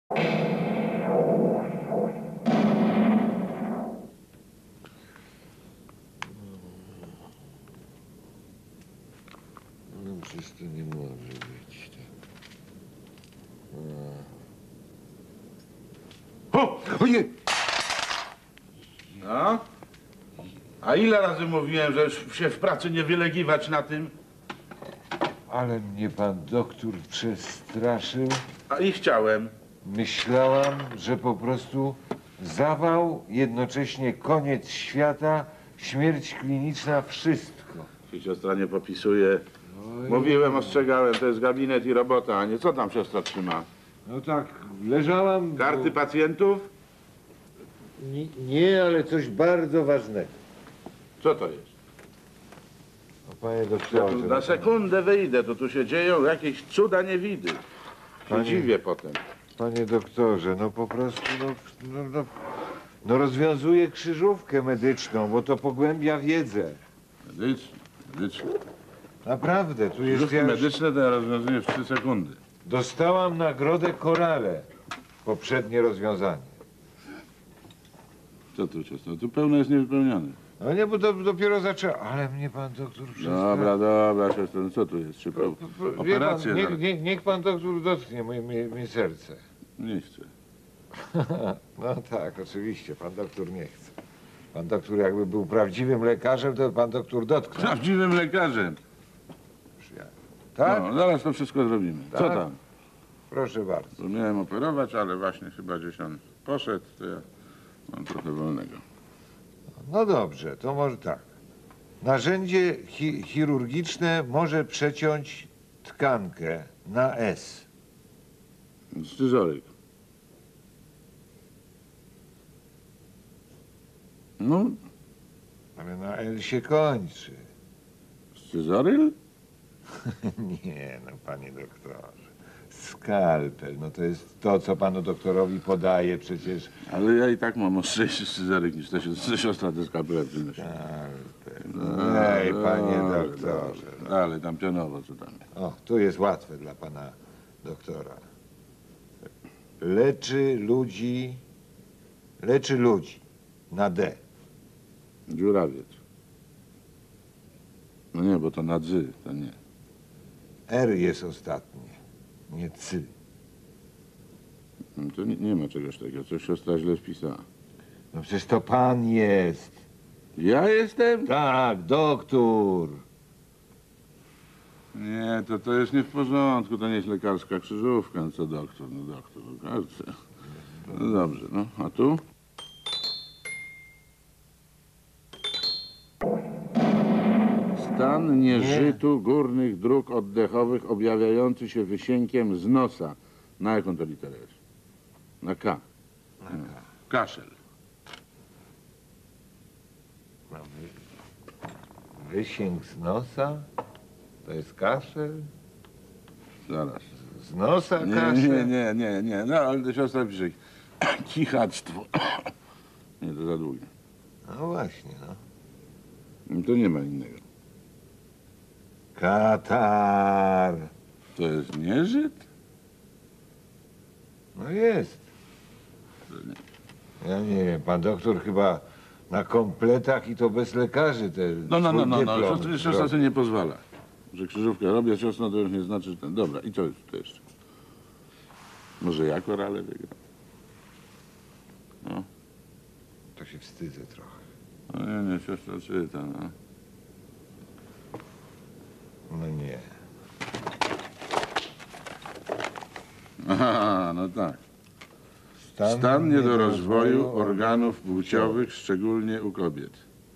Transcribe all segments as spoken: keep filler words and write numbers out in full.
No przecież to nie może być tak. O! Ojej! No? A ile razy mówiłem, że się w pracy nie wylegiwać na tym? Ale mnie pan doktor przestraszył. A i chciałem. Myślałam, że po prostu zawał, jednocześnie koniec świata, śmierć kliniczna, wszystko. Się siostra nie popisuje. Oj. Mówiłem, ostrzegałem, to jest gabinet i robota, a nie co tam siostra trzyma? No tak, leżałam... Karty pacjentów? Nie, nie, ale coś bardzo ważnego. Co to jest? O, panie Ja doktorze... tu na sekundę wyjdę, to tu się dzieją jakieś cuda niewidy. Się Panie- dziwię potem. Panie doktorze, no po prostu, no, no, no, no rozwiązuję krzyżówkę medyczną, bo to pogłębia wiedzę. Medyczne, medyczne. Naprawdę, tu jest... Krzyżówki ja już medyczne to ja rozwiązuję w trzy sekundy. Dostałam nagrodę Korale. Poprzednie rozwiązanie. Co tu siostra? Tu pełno jest niewypełnione. No nie, bo to dopiero zaczęło. Ale mnie pan doktor przestraszył. Dobra, dobra, siostra, no co tu jest? Czy Wie operację? pan, niech, zaraz? niech, niech pan doktor dotknie moje, moje, moje serce. Nie chcę. No tak, oczywiście, pan doktor nie chce. Pan doktor jakby był prawdziwym lekarzem, to pan doktor dotknął. Prawdziwym lekarzem. Tak? No, zaraz to wszystko zrobimy. Co Tak? tam? Proszę bardzo. To miałem operować, ale właśnie chyba gdzieś on poszedł, to ja mam trochę wolnego. No dobrze, to może tak. Narzędzie chi chirurgiczne może przeciąć tkankę na S. Scyzoryk. No, Ale na L się kończy. scyzoryl? Nie, no panie doktorze. Skalpel, no to jest to, co panu doktorowi podaje przecież. Ale ja i tak mam ostrzejszy scyzoryk niż to się to siostra te skalpele przynosi. Skalpel. No, ej, panie doktorze. No. Ale tam pionowo co tam jest. O, tu jest łatwe dla pana doktora. Leczy ludzi, leczy ludzi na D. Dziurawiec. No nie, bo to na dzy, to nie. R jest ostatnie, nie cy. No to nie, nie ma czegoś takiego, coś siostra źle wpisała. No przecież to pan jest. Ja jestem? Tak, doktor. Nie, to to jest nie w porządku, to nie jest lekarska krzyżówka, no co doktor, no doktor, no każdy. No dobrze, no, a tu? Stan nieżytu górnych dróg oddechowych objawiający się wysiękiem z nosa. Na jaką to literę jest? Na K. Na K. Kaszel. No, wy... Wysięg z nosa? To jest kaszel? Zaraz. Z nosa Nie, kaszel? nie, nie, nie, nie, no ale to siostra pisze kichactwo. Nie, to za długie. No właśnie, no. No to nie ma innego. Katar. To jest nieżyt? No jest. To nie. Ja nie wiem, pan doktor chyba na kompletach i to bez lekarzy te No, no, no, no, no. dyplom Siostra, siostra zrobił. sobie nie pozwala. Że krzyżówkę robię siostrą, to już nie znaczy, że ten. Dobra, i co jest to jeszcze? Może ja korale wygram? No. To się wstydzę trochę. No nie, nie, siostra czyta, no. No nie. Aha, no tak. Stan niedorozwoju organów płciowych, szczególnie u kobiet.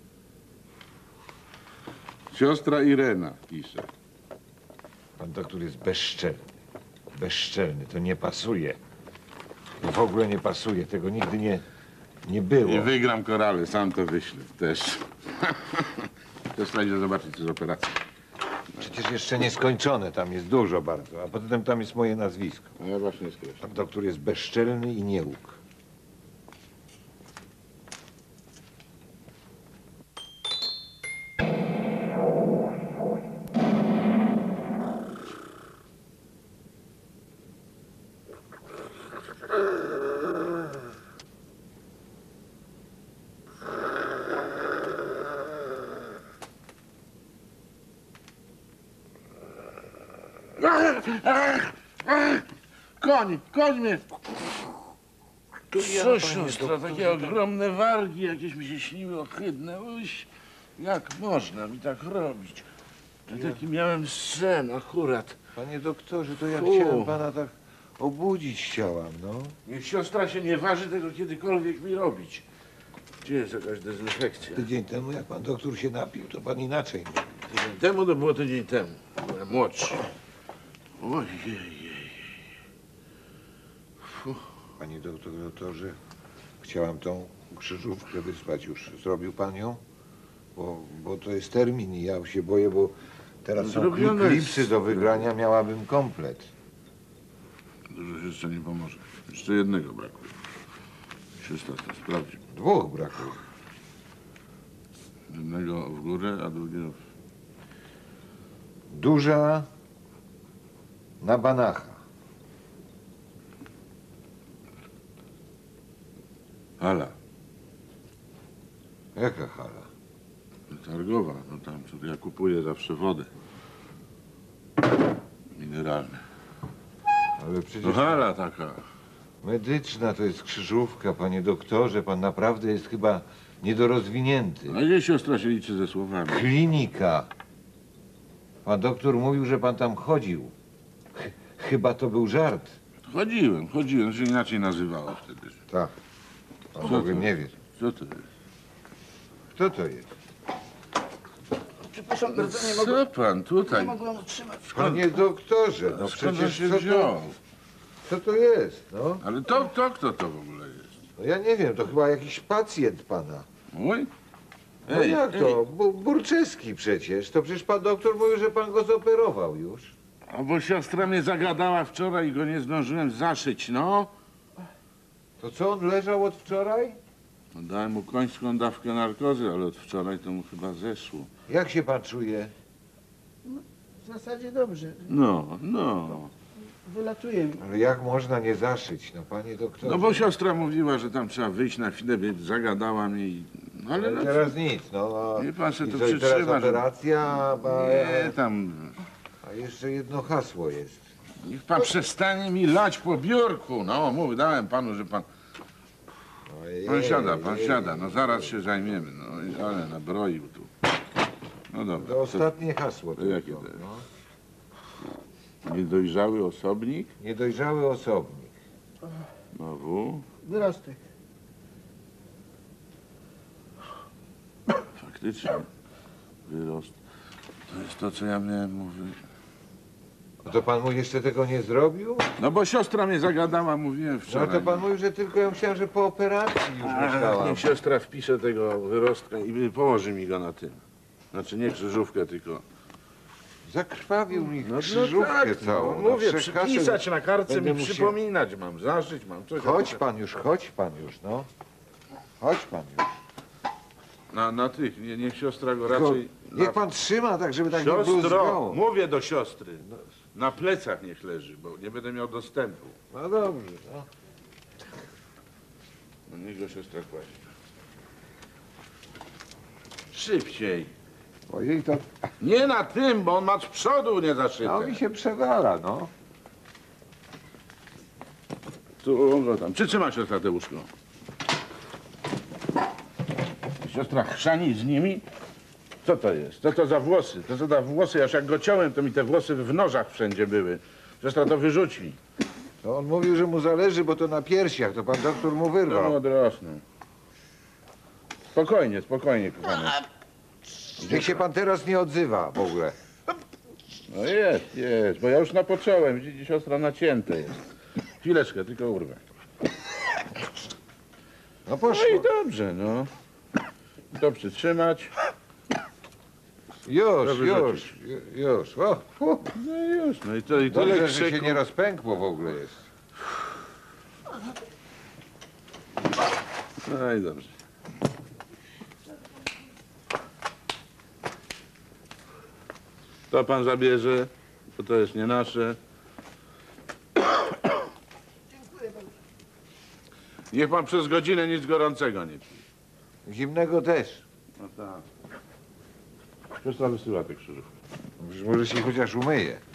Siostra Irena pisze. Pan doktor jest bezczelny. Bezczelny, to nie pasuje. To w ogóle nie pasuje, tego nigdy nie, nie było. I wygram korale, sam to wyślę też. Siostra idzie zobaczyć, co z operacji. Przecież jeszcze nieskończone, tam jest dużo bardzo, a potem tam jest moje nazwisko. A ja właśnie skreślam. Pan doktor jest bezczelny i niełk. Koń, koń mnie! ja, Co panie siostra, doktorze, takie ogromne wargi jakieś mi się śniły ohydne. Uś, jak można mi tak robić? Ja taki miałem sen akurat. Panie doktorze, to ja Fu. chciałem pana tak obudzić chciałam, no. Niech siostra się nie waży tego kiedykolwiek mi robić. Gdzie jest jakaś dezynfekcja? Tydzień temu, jak pan doktor się napił, to pan inaczej mówił. Tydzień temu to było tydzień temu. Byłem młodszy. Ojej. Panie doktorze, chciałam tą krzyżówkę wysłać już. Zrobił pan ją? Bo, bo to jest termin i ja się boję, bo teraz są Zrobione klipsy jest. do wygrania, miałabym komplet. Dużo się jeszcze nie pomoże. Jeszcze jednego brakuje. Siostra to sprawdzi. Dwóch brakuje. Jednego w górę, a drugiego w... Duża na Banacha. Hala. Jaka hala? Targowa. No tam, co ja kupuję zawsze wodę. Mineralne. Ale przecież No hala taka. medyczna to jest krzyżówka, panie doktorze. Pan naprawdę jest chyba niedorozwinięty. A gdzie siostra się liczy ze słowami? Klinika. Pan doktor mówił, że pan tam chodził. Ch chyba to był żart. Chodziłem, chodziłem. To się inaczej nazywało wtedy. Tak. Pan Co w ogóle to? nie wie. Co to jest? Kto to jest? Przepraszam bardzo, nie Co mogłem, pan nie tutaj? mogłem utrzymać. Panie doktorze, no Skąd on przecież się co to, wziął? co to jest, no? Ale to, to kto to w ogóle jest? No ja nie wiem, to chyba jakiś pacjent pana. Mój? No jak to? Bu Burczewski przecież. To przecież pan doktor mówił, że pan go zoperował już. A bo siostra mnie zagadała wczoraj i go nie zdążyłem zaszyć, no. To co, on leżał od wczoraj? No, dałem mu końską dawkę narkozy, ale od wczoraj to mu chyba zeszło. Jak się pan czuje? W zasadzie dobrze. No, no. Wylatuje mi. Ale jak można nie zaszyć, no panie doktorze? No bo siostra mówiła, że tam trzeba wyjść na chwilę, by zagadała mnie i... No ale Ale no, teraz nic, no. A, Nie pan se i to co, i teraz przytrzyma, że- operacja, a, nie, tam... a jeszcze jedno hasło jest. Niech pan przestanie mi lać po biurku. No, mówię, dałem panu, że pan... Ojej, Pan siada, pan ojej. siada. No zaraz się zajmiemy. No i- ale nabroił tu. No dobra. To ostatnie hasło. To jakie tylko, to jest? no. Niedojrzały osobnik. Niedojrzały osobnik. Znowu. Wyrostek. Faktycznie. Wyrost. To jest to, co ja miałem mówić. No to pan mu jeszcze tego nie zrobił? No bo siostra mnie zagadała, mówiłem No wczoraj. to pan mówił, że tylko ja myślałem, że po operacji już A, myślałam. niech siostra wpisze tego wyrostka i położy mi go na tym. Znaczy nie krzyżówkę, tylko... Zakrwawił mi No, krzyżówkę no tak, całą. no, na mówię, trzech hasel. przypisać na kartce, Będę mi musiał- przypominać mam, zaszyć mam, coś. Chodź pan już, chodź pan już, no. Chodź pan już. Na, na tych, nie, niech siostra go Tylko raczej... niech na- pan trzyma tak, żeby tak nie był Siostro, zgą. mówię do siostry, na plecach niech leży, bo nie będę miał dostępu. No dobrze, no. No niech go siostra kładzie. Szybciej. Ojej, to Nie na tym, bo on ma z przodu nie zaszyte. no, mi się przewala, no. Tu go tam. Przytrzyma siostra te łóżko. Siostra chrzani z nimi. Co to jest? Co to za włosy? To co za włosy? Aż jak go ciąłem, to mi te włosy w nożach wszędzie były. Siostra to wyrzuci. To on mówił, że mu zależy, bo to na piersiach, to pan doktor mu To mu wyrwał. odrosną. Spokojnie, spokojnie, kochany. Niech się pan teraz nie odzywa w ogóle. No jest, jest, bo ja już napocząłem. Widzicie, siostra nacięte jest. Chwileczkę, tylko urwę. No poszło. No i dobrze, no. To przytrzymać. Już, Dobrze, już, ju- już. O, fu. No i już, no i to i tyle Dobrze, że się krzyku. nie rozpękło w ogóle jest. No i dobrze. To pan zabierze, bo to jest nie nasze. Dziękuję bardzo. Niech pan przez godzinę nic gorącego nie pije. Zimnego też. No tak. Siostra wysyła te krzyżówki. Może się chociaż umyje.